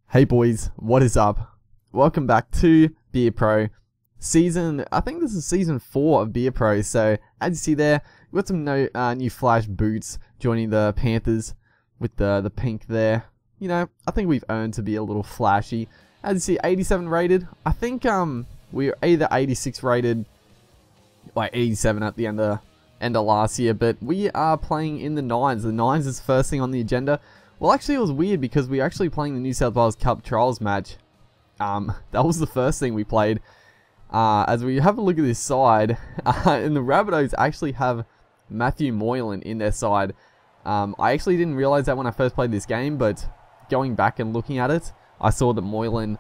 Hey boys, what is up? Welcome back to Beer Pro season. I think this is season 4 of Beer Pro. So as you see there, we've got some new Flash boots joining the Panthers with the pink there. You know, I think we've earned to be a little flashy. As you see, 87 rated. I think we were either 86 rated, like 87 at the end of last year, but we are playing in the 9s. The 9s is the first thing on the agenda. Well, actually, it was weird because we were actually playing the New South Wales Cup Trials match. That was the first thing we played. As we have a look at this side, and the Rabbitohs actually have Matthew Moylan in their side. I actually didn't realise that when I first played this game, but going back and looking at it, I saw that Moylan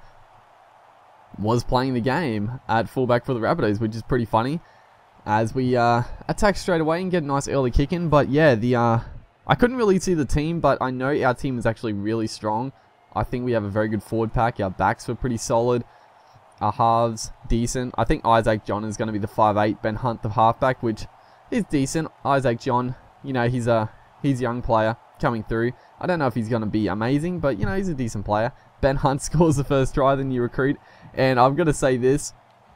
was playing the game at fullback for the Rabbitohs, which is pretty funny. As we attack straight away and get a nice early kick in, but yeah, I couldn't really see the team, but I know our team is actually really strong. I think we have a very good forward pack. Our backs were pretty solid. Our halves, decent. I think Isaac John is going to be the 5'8", Ben Hunt the halfback, which is decent. Isaac John, you know, he's a young player coming through. I don't know if he's going to be amazing, but, you know, he's a decent player. Ben Hunt scores the first try, the new recruit. And I'm going to say this.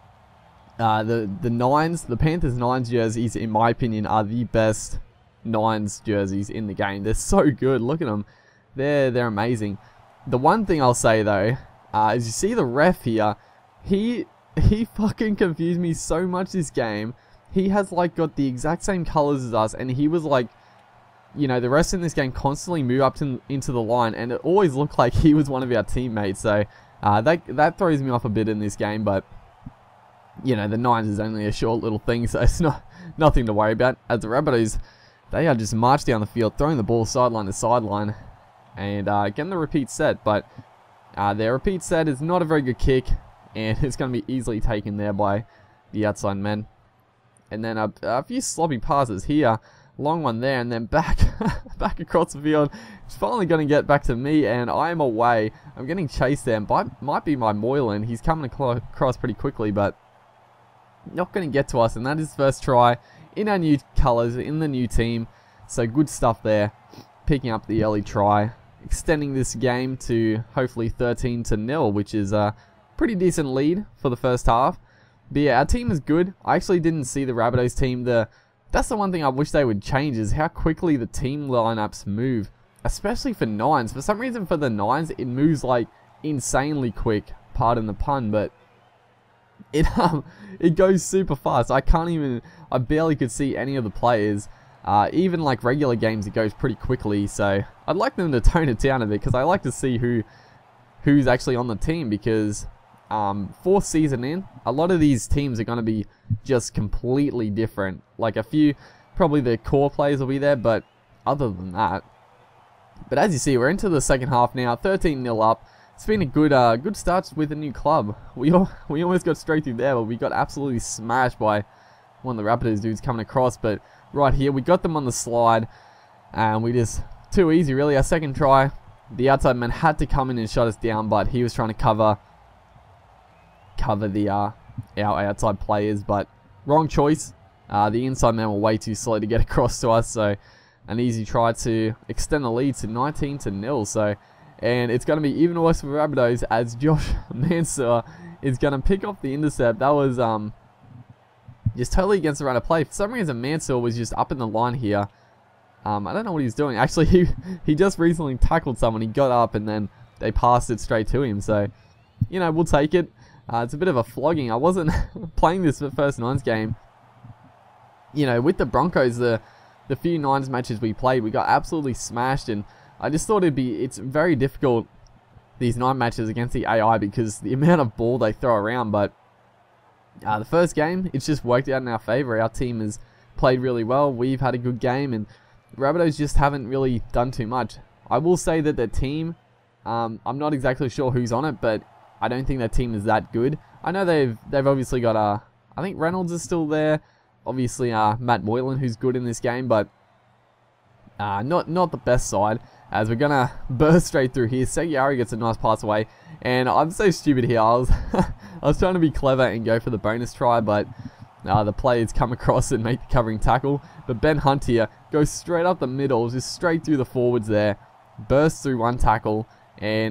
The 9s, the Panthers 9s jerseys, in my opinion, are the best 9s jerseys in the game. They're so good. Look at them. They're amazing. The one thing I'll say though, is you see the ref here, he fucking confused me so much this game. He has like got the exact same colors as us, and he was like, you know, the rest in this game constantly move up into the line, and it always looked like he was one of our teammates. So that throws me off a bit in this game, but you know, the 9s is only a short little thing, so it's nothing to worry about. As the Rabbitohs, they are just marched down the field, throwing the ball sideline to sideline, and getting the repeat set. But their repeat set is not a very good kick, and it's going to be easily taken there by the outside men. And then a few sloppy passes here, long one there, and then back across the field. It's finally going to get back to me, and I am away. I'm getting chased there, might be my Moylan. He's coming across pretty quickly, but not going to get to us, and that is first try in our new colours, in the new team. So good stuff there. Picking up the early try. Extending this game to hopefully 13-0, which is a pretty decent lead for the first half. But yeah, our team is good. I actually didn't see the Rabbitohs team. That's the one thing I wish they would change, is how quickly the team lineups move. Especially for 9s. For some reason for the 9s, it moves like insanely quick. Pardon the pun, but it goes super fast. I barely could see any of the players. Even like regular games, it goes pretty quickly. So I'd like them to tone it down a bit, because I like to see who's actually on the team. Because 4th season in, a lot of these teams are going to be just completely different. Like a few, probably the core players will be there, but other than that. But as you see, we're into the second half now, 13-0 up. It's been a good start with a new club. We almost got straight through there, but we got absolutely smashed by one of the Rabbitohs dudes coming across. But right here, we got them on the slide, and we just, too easy really. Our second try, the outside man had to come in and shut us down, but he was trying to cover the our outside players, but wrong choice. The inside men were way too slow to get across to us, so an easy try to extend the lead to 19-0. So. And it's going to be even worse for Rabbitohs, as Josh Mansour is going to pick off the intercept. That was just totally against the run of play. For some reason, Mansour was just up in the line here. I don't know what he's doing. Actually, he just recently tackled someone. He got up and then they passed it straight to him. So, you know, we'll take it. It's a bit of a flogging. I wasn't playing this for the first 9s game. You know, with the Broncos, the few 9s matches we played, we got absolutely smashed, and I just thought it's very difficult, these 9 matches against the AI, because the amount of ball they throw around. But the first game, it's just worked out in our favour. Our team has played really well. We've had a good game, and the Rabbitohs just haven't really done too much. I will say that their team, I'm not exactly sure who's on it, but I don't think their team is that good. I know they've obviously got I think Reynolds is still there. Obviously Matt Moylan, who's good in this game, but not the best side. As we're going to burst straight through here. Seguiari gets a nice pass away. And I'm so stupid here. I was trying to be clever and go for the bonus try, but the players come across and make the covering tackle. But Ben Hunt here goes straight up the middle, just straight through the forwards there. Bursts through one tackle and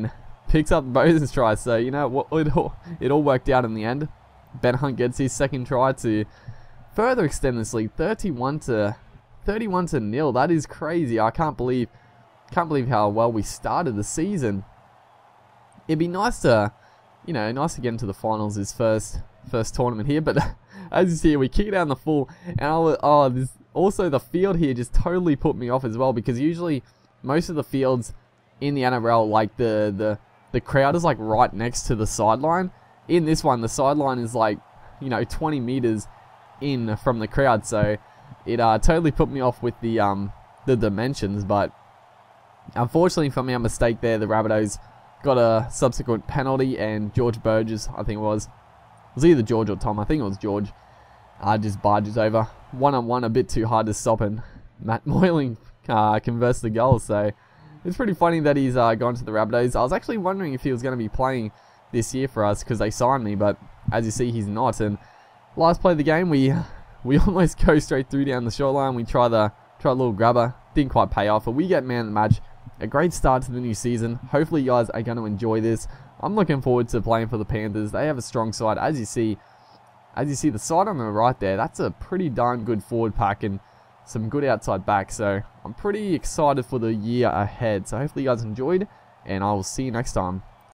picks up the bonus try. So, you know, it all worked out in the end. Ben Hunt gets his second try to further extend this lead, 31 to 0. That is crazy. I can't believe how well we started the season. It'd be nice to, you know, nice to get into the finals this first tournament here, but as you see, we kick it down the full, and also the field here just totally put me off as well, because usually most of the fields in the NRL, like the crowd is like right next to the sideline. In this one, the sideline is like, you know, 20 meters in from the crowd, so it totally put me off with the dimensions. But unfortunately for me, a mistake there. The Rabbitohs got a subsequent penalty, and George Burgess, I think it was either George or Tom, I think it was George, just barges over. 1-on-1, a bit too hard to stop, and Matt Moylan converts the goal. So it's pretty funny that he's gone to the Rabbitohs. I was actually wondering if he was going to be playing this year for us, because they signed me, but as you see, he's not. And last play of the game, we almost go straight through down the short line. We try a little grabber, didn't quite pay off, but we get man of the match. A great start to the new season. Hopefully you guys are going to enjoy this. I'm looking forward to playing for the Panthers. They have a strong side. As you see the side on the right there, that's a pretty darn good forward pack and some good outside back. So I'm pretty excited for the year ahead. So hopefully you guys enjoyed, and I will see you next time.